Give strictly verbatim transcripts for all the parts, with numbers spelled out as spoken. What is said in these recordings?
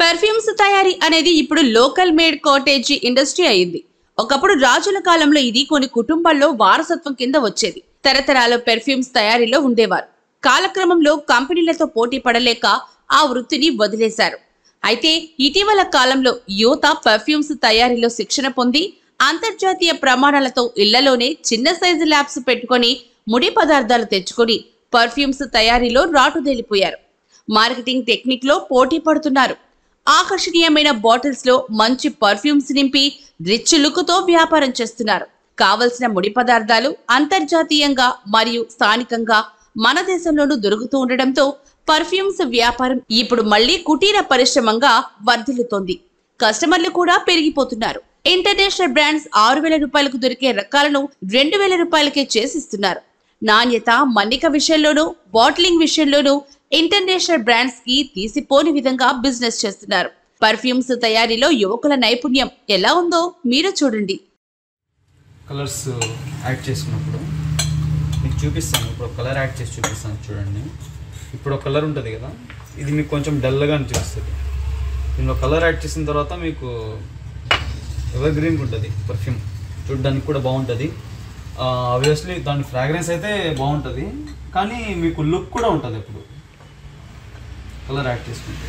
Perfumes తయారీ అనేది ఇప్పుడు లోకల్ మేడ్ కాటేజీ ఇండస్ట్రీ అయింది. ఒకప్పుడు రాజుల కాలంలో ఇది కొన్ని కుటుంబాల్లో వారసత్వం కింద వచ్చేది. తరతరాల పెర్ఫ్యూమ్స్ తయారీలో ఉండేవారు. కాలక్రమంలో కంపెనీలతో పోటీ పడలేక ఆ వృత్తిని వదిలేశారు. అయితే ఇటీవల కాలంలో యువత పెర్ఫ్యూమ్స్ తయారీలో శిక్షణ పొంది అంతర్జాతీయ ప్రమాణాలతో ఇళ్లలోనే చిన్న సైజు ల్యాబ్స్ పెట్టుకొని ముడి పదార్థాలు తెచ్చుకొని పర్ఫ్యూమ్స్ తయారీలో రాటుదేలిపోయారు. మార్కెటింగ్ టెక్నిక్ లో పోటీ పడుతున్నారు. ఆకర్షణీయమైన బాటిల్స్ లో మంచి పర్ఫ్యూమ్స్ నింపి రిచ్ లుక్ తో వ్యాపారం చేస్తున్నారు. కావలసిన ముడి పదార్థాలు అంతర్జాతీయంగా మరియు స్థానికంగా మన దేశంలోనూ దొరుకుతూ ఉండడంతో పర్ఫ్యూమ్స్ వ్యాపారం ఇప్పుడు మళ్లీ కుటీర పరిశ్రమంగా వర్ధిల్లుతోంది. కస్టమర్లు కూడా పెరిగిపోతున్నారు. ఇంటర్నేషనల్ బ్రాండ్స్ ఆరు వేల రూపాయలకు దొరికే రకాలను రెండు వేల రూపాయలకే చేసిస్తున్నారు. నాణ్యత, మన్నిక విషయంలోనూ బాటిలింగ్ విషయంలోనూ ఇంటర్నేషనల్ బ్రాండ్స్ కి తీసిపోని విధంగా బిజినెస్ చేస్తున్నారు. పర్ఫ్యూమ్స్ తయారీలో యువకుల నైపుణ్యం ఎలా ఉందో మీరు చూడండి. కలర్స్ యాడ్ చేసుకున్నప్పుడు మీకు చూపిస్తాను. ఇప్పుడు కలర్ యాడ్ చేసి చూపిస్తాను చూడండి. ఇప్పుడు ఒక కలర్ ఉంటుంది కదా, ఇది మీకు కొంచెం డల్గా అనిపిస్తుంది. దీనిలో కలర్ యాడ్ చేసిన తర్వాత మీకు ఎవర్ గ్రీన్ ఉంటుంది. పర్ఫ్యూమ్ చూడడానికి కూడా బాగుంటుంది. ఆబ్వియస్లీ దాని ఫ్రాగ్రెన్స్ అయితే బాగుంటుంది, కానీ మీకు లుక్ కూడా ఉంటుంది ఇప్పుడు కలర్ యాడ్ చేసుకుంటే.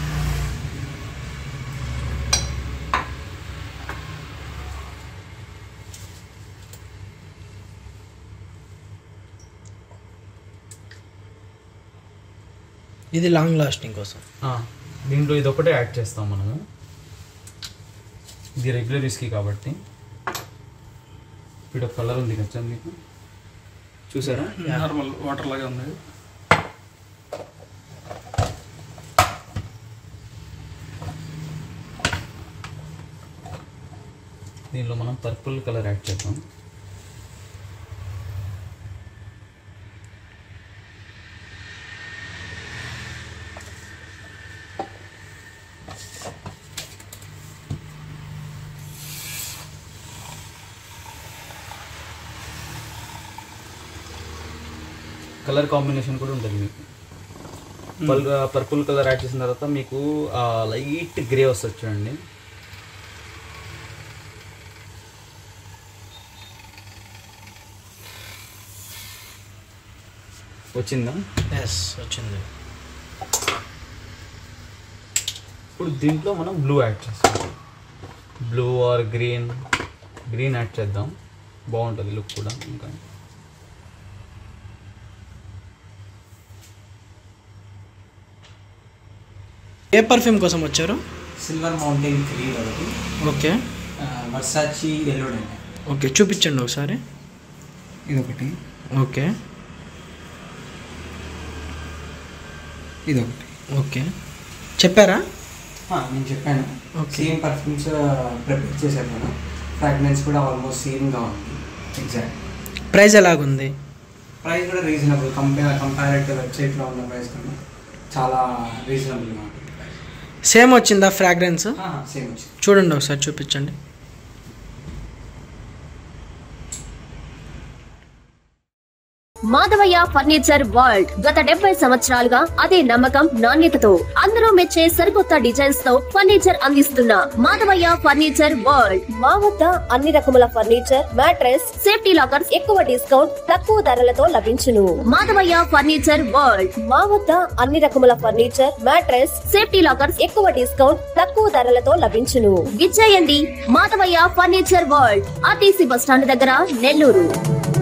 ఇది లాంగ్ లాస్టింగ్ కోసం దీంట్లో ఇది ఒకటే యాడ్ చేస్తాం మనము. ఇది రెగ్యులర్ విస్కీ కాబట్టి. ఇప్పుడు కలర్ ఉంది కదా మీకు, చూసారా? నార్మల్ వాటర్ లాగా ఉంది. దీనిలో మనం పర్పుల్ కలర్ యాడ్ చేద్దాం. కలర్ కాంబినేషన్ కూడా ఉంటుంది మీకు. పల్ పర్పుల్ కలర్ యాడ్ చేసిన తర్వాత మీకు లైట్ గ్రే వస్తుంది చూడండి. వచ్చిందా? ఎస్, వచ్చింది. ఇప్పుడు దీంట్లో మనం బ్లూ యాడ్ చేస్తాం. Blue or green green add చేద్దాం, బాగుంటుంది లుక్ కూడా. ఇంకా ఏ పర్ఫ్యూమ్ కోసం వచ్చారు? సిల్వర్ మౌంటైన్ క్రీమ్ ఒకటి. ఓకే. Versace yellow. ఓకే, చూపించండి ఒకసారి. ఇదొకటి. ఓకే. ఇదొకటి. ఓకే, చెప్పారా? నేను చెప్పాను. సేమ్ పర్ఫ్యూమ్స్ ప్రిపేర్ చేశాను నేను. ఫ్రాగ్రెన్స్ కూడా ఆల్మోస్ట్ సేమ్గా ఉంది. ఎగ్జాక్ట్. ప్రైస్ ఎలాగుంది? ప్రైస్ కూడా రీజనబుల్. కంపేర్ కంపారిటివ్ వెబ్సైట్లో ఉన్న ప్రైస్ కన్నా చాలా రీజనబుల్గా ఉంటుంది. సేమ్ వచ్చిందా ఫ్రాగ్రెన్స్? సేమ్ వచ్చింది. చూడండి ఒకసారి, చూపించండి. మాధవయ్య ఫర్నిచర్ వరల్డ్ గత డెబ్బై సంవత్సరాలుగా అదే నమ్మకం, నాణ్యతతో అందరూ మెచ్చే సరికొత్త డిజైన్స్ తో ఫర్నిచర్ అందిస్తున్న మాధవయ్య ఫర్నిచర్ వరల్డ్. మా వద్ద అన్ని రకముల ఫర్నిచర్, మ్యాట్రెస్, సేఫ్టీ లాకర్స్ ఎక్కువ డిస్కౌంట్, తక్కువ ధరలతో లభించును. Madhavayya furniture world. మా వద్ద అన్ని రకముల ఫర్నిచర్, మ్యాట్రెస్, సేఫ్టీ లాకర్స్ ఎక్కువ డిస్కౌంట్, తక్కువ ధరలతో లభించును. విచ్చేయండి Madhavayya furniture world, RTC bus stand దగ్గర, నెల్లూరు.